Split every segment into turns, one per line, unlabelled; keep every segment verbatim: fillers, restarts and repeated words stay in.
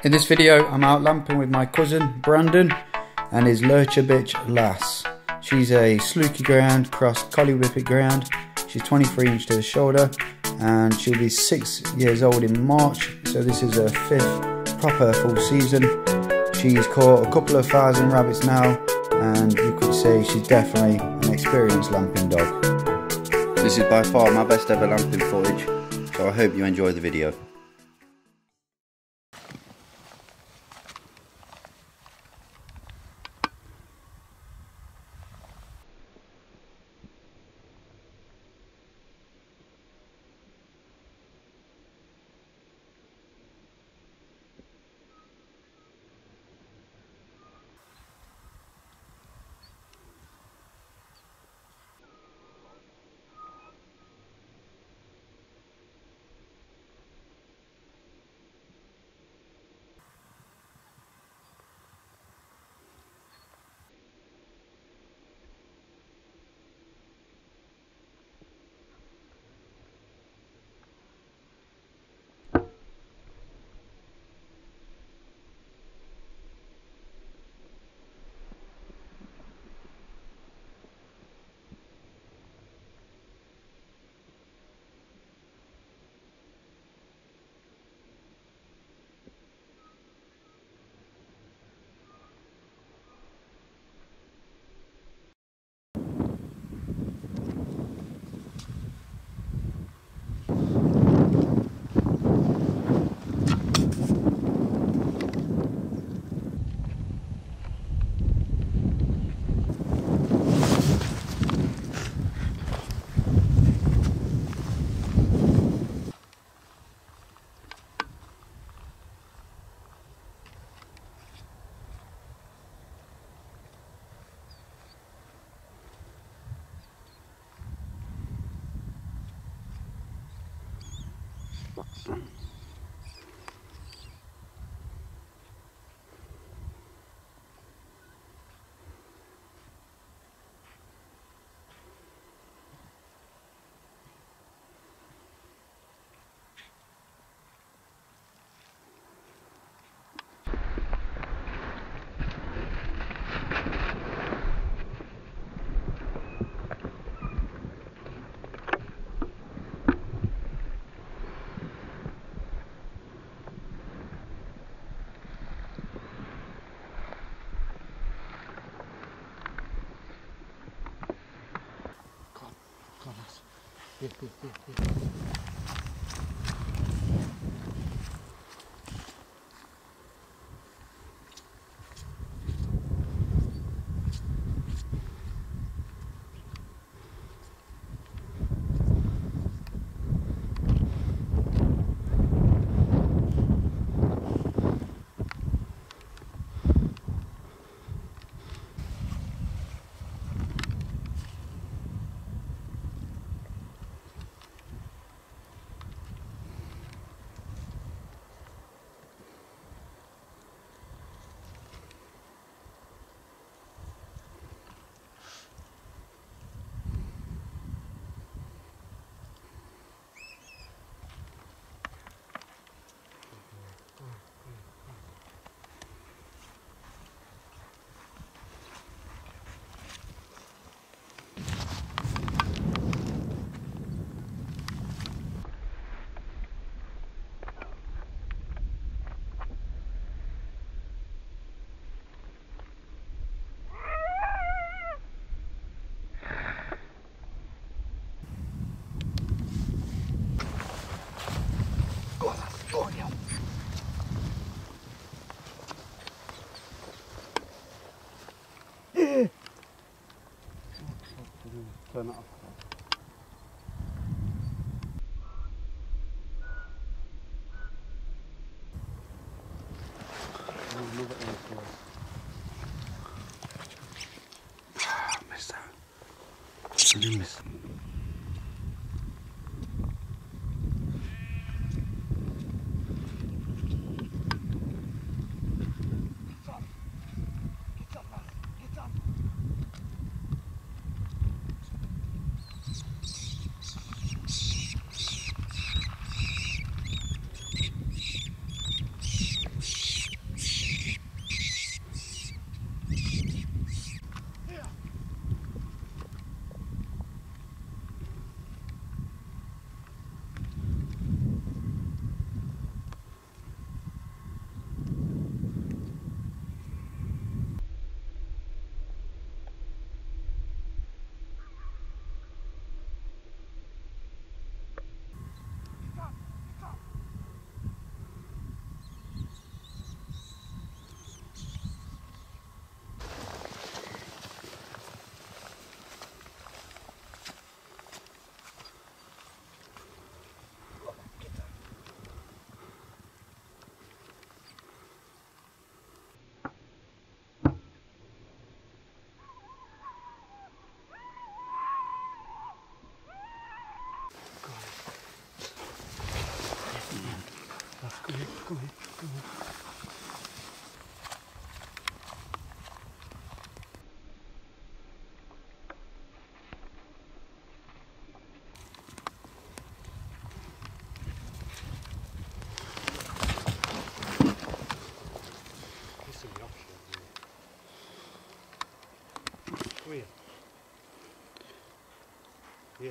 In this video I'm out lamping with my cousin Brandon and his Lurcher bitch Lass. She's a Slooky ground cross collie whippet ground. She's twenty-three inch to the shoulder and she'll be six years old in March, so this is her fifth proper full season. She's caught a couple of thousand rabbits now and you could say she's definitely an experienced lamping dog. This is by far my best ever lamping footage, so I hope you enjoy the video.
Here, here, here, here. Turn it off.
Ah, missed that. I did miss that.
Come here, come here, come here. Come here. Yeah.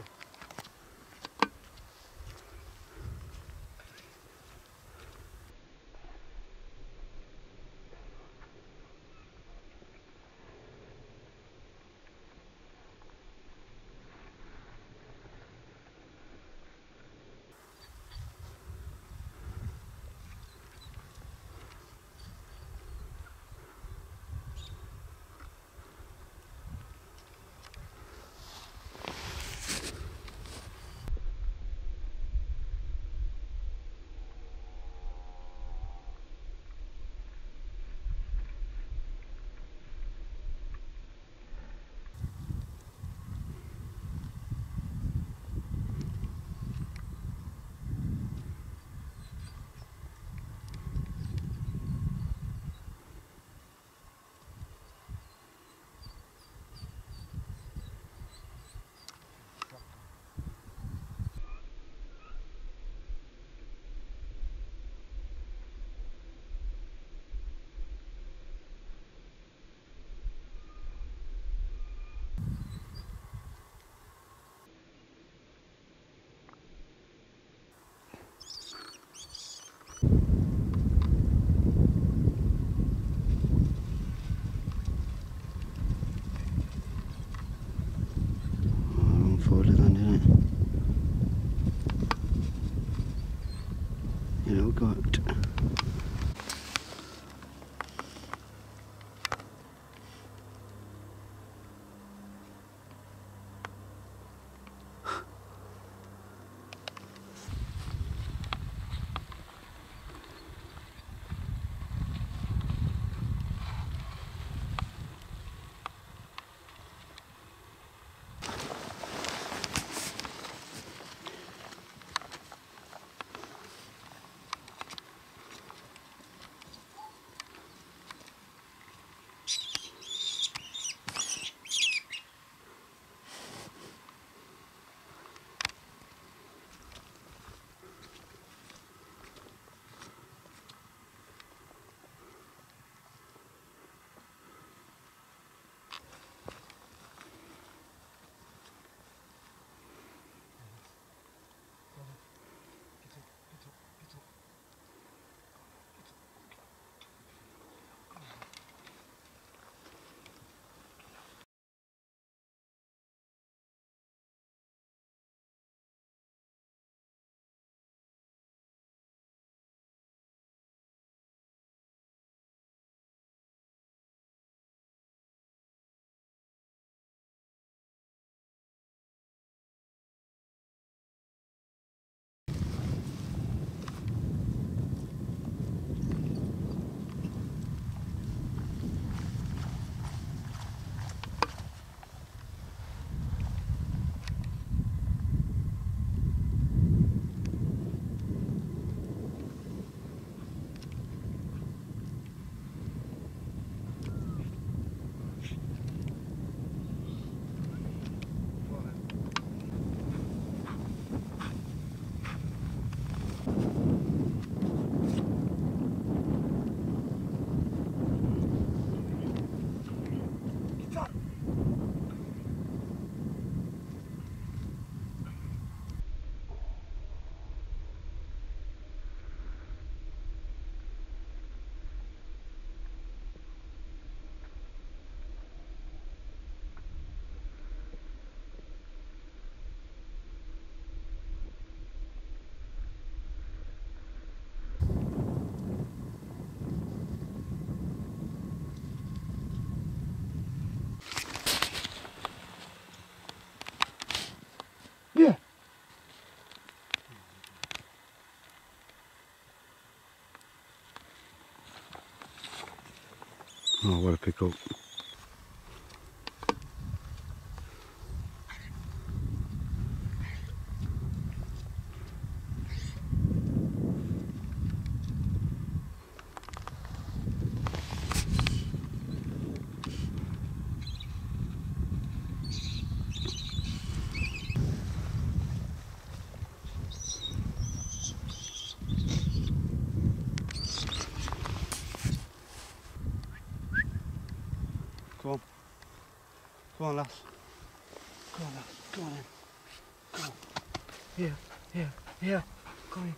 You know, got yeah. Oh, what a pickle. Go on, lass. Go on, lass. Go on in. Go on. Here, here, here. Go in.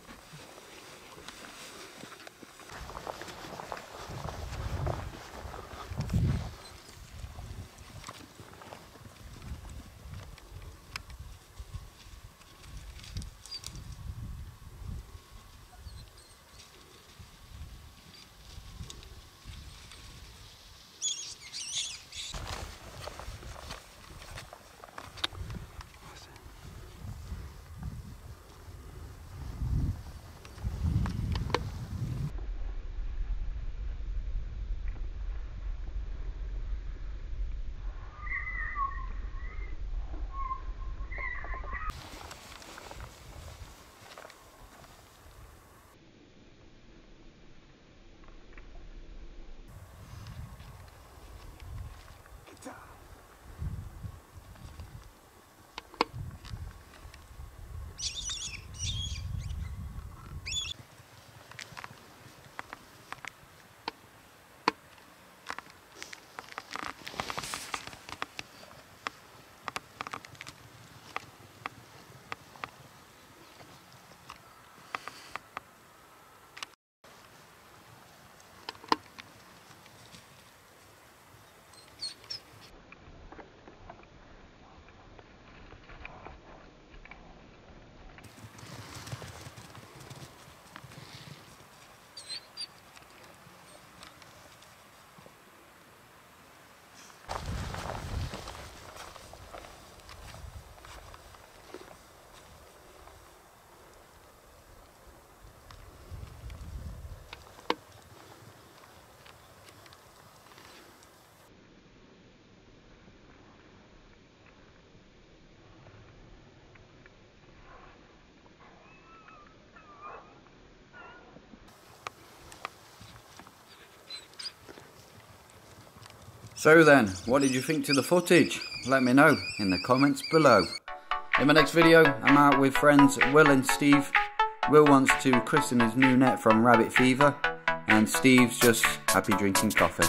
So then, what did you think to the footage? Let me know in the comments below. In my next video, I'm out with friends Will and Steve. Will wants to christen his new net from Rabbit Fever, and Steve's just happy drinking coffee.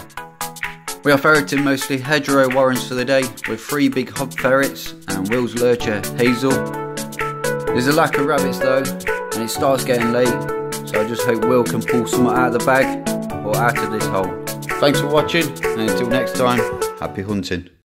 We are ferreting mostly hedgerow warrens for the day, with three big hob ferrets and Will's lurcher Hazel. There's a lack of rabbits though, and it starts getting late, so I just hope Will can pull some out of the bag or out of this hole. Thanks for watching, and until next time, happy hunting.